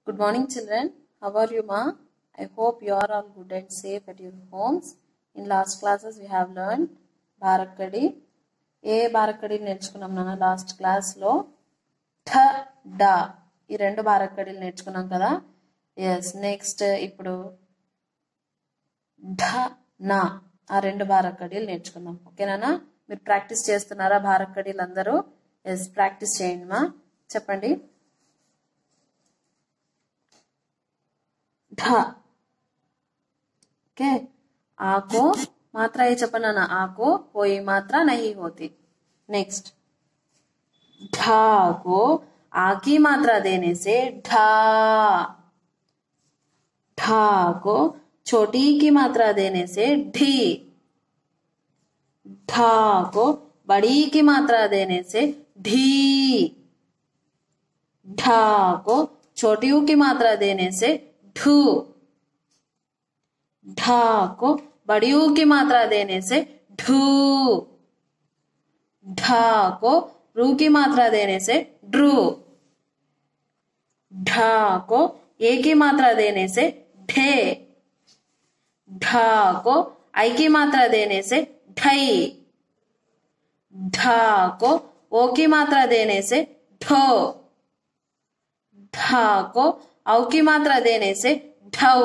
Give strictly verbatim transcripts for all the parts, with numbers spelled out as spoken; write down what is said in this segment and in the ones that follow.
Good morning, children. How are you, ma? I hope you are all good and safe at your homes. In last classes, we have learned Bharakadi. ఏ బారక్కడీలు నేర్చుకున్నాం నాన్న last class లో ఠ డ ఈ రెండు బారక్కడీలు నేర్చుకున్నాం కదా. Yes next ఇప్పుడు ఢ నా ఆ రెండు బారక్కడీలు నేర్చుకుందాం. ఓకేనా? మీరు ప్రాక్టీస్ చేస్తున్నారా బారక్కడీలు అందరూ? ఎస్ ప్రాక్టీస్ చేయండి మా. చెప్పండి. ढ ओके आको मात्रा ये चपना ना आको कोई मात्रा नहीं होती. नेक्स्ट ढा को आ की मात्रा देने से ढा. ढा को छोटी की मात्रा देने से ढी. ढा को बड़ी की मात्रा देने से ढी. ढा को छोटी की मात्रा देने से ढू. ढा को बड़ी की मात्रा देने से ढू. ढा को रू की मात्रा देने से ड्रू. ढा को ए की मात्रा देने से ढे. ढा को आई की मात्रा देने से ढई. ढा को ओ की मात्रा देने से ढो. ढा को औ की मात्रा देने से ढौ.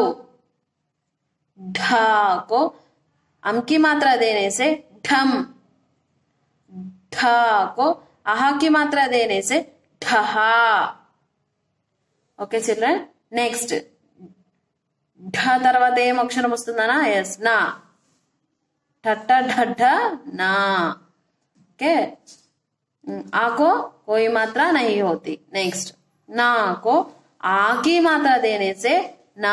ढा को अम की मात्रा देने से ढम. ढा को आह की मात्रा देने से ढहा. Okay children. नेक्स्ट ढ तरवात ఏం అక్షరం వస్తుందనా? ఎస్ నా. ठट्ट ढड्ढ ना. ओके आ को कोई मात्रा नहीं होती. नेक्स्ट ना को आ की मात्रा देने से ना.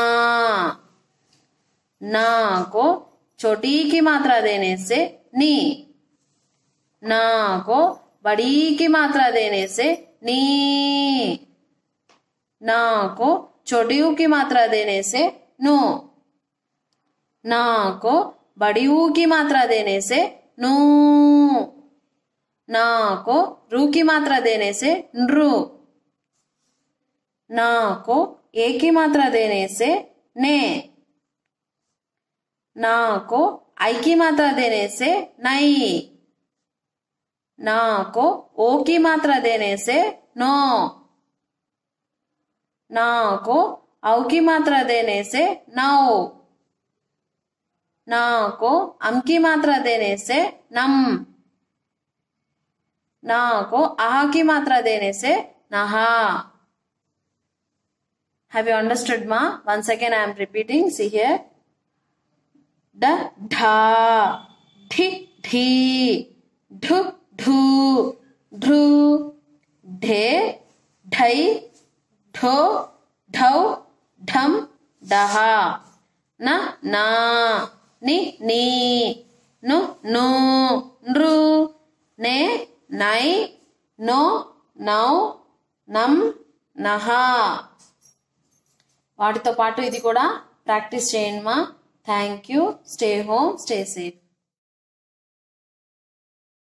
ना को छोटी की मात्रा देने से नी. ना को बड़ी की मात्रा देने से नी. ना को छोटी की मात्रा देने से नो. ना को बड़ी की मात्रा देने से नू. ना को रू की मात्रा देने से नृ. ना को ए की मात्रा देने से ने. ना को आई की मात्रा देने से नई. ना को ओ की मात्रा देने से नो. ना को औ की मात्रा देने से नौ. ना को अम की मात्रा देने से नम. ना को आह की मात्रा देने से नहा. Have you understood, ma? Once again I am repeating. See here. Da, dha, dhi, dhi, dhu, dhu, dhru, dhe, dhai, dho, dhau, dham, daha. Na, na, ni, ni, nu, nu, nru, ne, nai, no, nau, nam, naha. వాటితో పాటు ఇది కూడా practice చేయండి మా. Thank you. Stay home, stay safe.